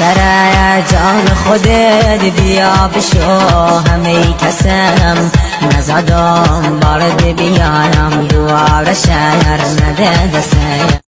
سره جان خودت بیا بشو همه کسم نزدم بارد بیانم دوار شهر نده دسته